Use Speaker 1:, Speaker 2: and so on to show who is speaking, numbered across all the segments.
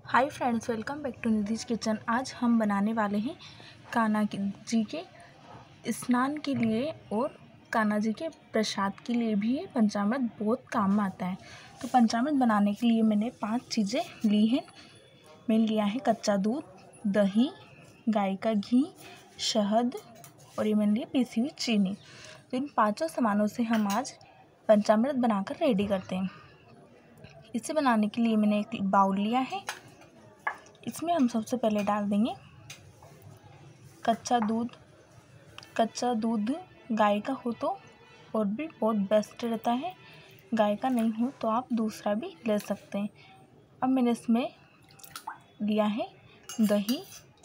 Speaker 1: Hi friends, welcome back to Nidhi's kitchen. आज हम बनाने वाले हैं कान्हा जी के स्नान के लिए और कान्हा जी के प्रसाद के लिए भी ये पंचामृत बहुत काम आता है। तो पंचामृत बनाने के लिए मैंने 5 चीज़ें ली हैं। मैंने लिया है कच्चा दूध, दही, गाय का घी, शहद और ये मैंने लिया पिसी हुई चीनी। तो इन 5 सामानों से हम आज पंचामृत बनाकर रेडी करते हैं। इसे बनाने के लिए मैंने एक बाउल लिया है। इसमें हम सबसे पहले डाल देंगे कच्चा दूध। कच्चा दूध गाय का हो तो और भी बहुत बेस्ट रहता है, गाय का नहीं हो तो आप दूसरा भी ले सकते हैं। अब मैंने इसमें लिया है दही।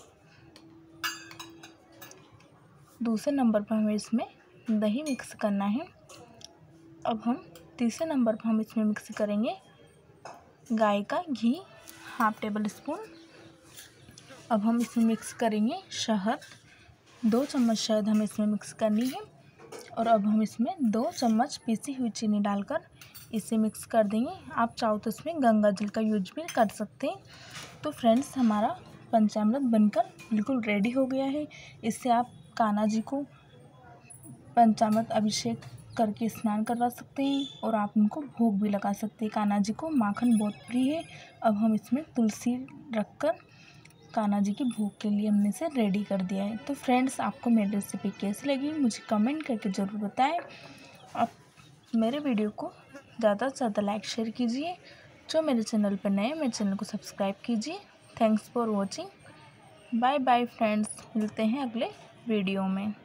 Speaker 1: दूसरे नंबर पर हमें इसमें दही मिक्स करना है। अब हम तीसरे नंबर पर हम इसमें मिक्स करेंगे गाय का घी, 1/2 टेबल स्पून। अब हम इसमें मिक्स करेंगे शहद, 2 चम्मच शहद हमें इसमें मिक्स करनी है। और अब हम इसमें 2 चम्मच पीसी हुई चीनी डालकर इसे मिक्स कर देंगे। आप चाहो तो इसमें गंगा जल का यूज भी कर सकते हैं। तो फ्रेंड्स, हमारा पंचामृत बनकर बिल्कुल रेडी हो गया है। इससे आप कान्हा जी को पंचामृत अभिषेक करके स्नान करवा सकते हैं और आप उनको भोग भी लगा सकते हैं। कान्हा जी को माखन बहुत प्रिय है। अब हम इसमें तुलसी रखकर कान्हा जी के भोग के लिए हमने इसे रेडी कर दिया है। तो फ्रेंड्स, आपको मेरी रेसिपी कैसी लगी मुझे कमेंट करके ज़रूर बताएं। आप मेरे वीडियो को ज़्यादा से ज़्यादा लाइक शेयर कीजिए। जो मेरे चैनल पर नए हैं, मेरे चैनल को सब्सक्राइब कीजिए। Thanks for watching. Bye bye friends, मिलते हैं अगले वीडियो में।